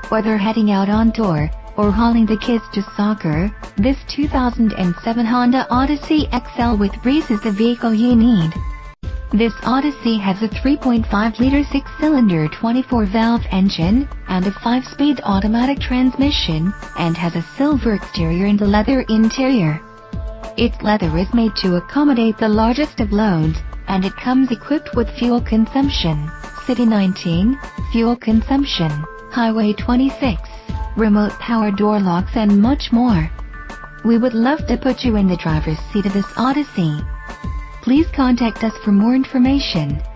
Whether heading out on tour, or hauling the kids to soccer, this 2007 Honda Odyssey XL with Breeze is the vehicle you need. This Odyssey has a 3.5-liter 6-cylinder 24-valve engine, and a 5-speed automatic transmission, and has a silver exterior and a leather interior. Its leather is made to accommodate the largest of loads, and it comes equipped with fuel consumption, City 19, fuel consumption, Highway 26, remote power door locks and much more. We would love to put you in the driver's seat of this Odyssey. Please contact us for more information.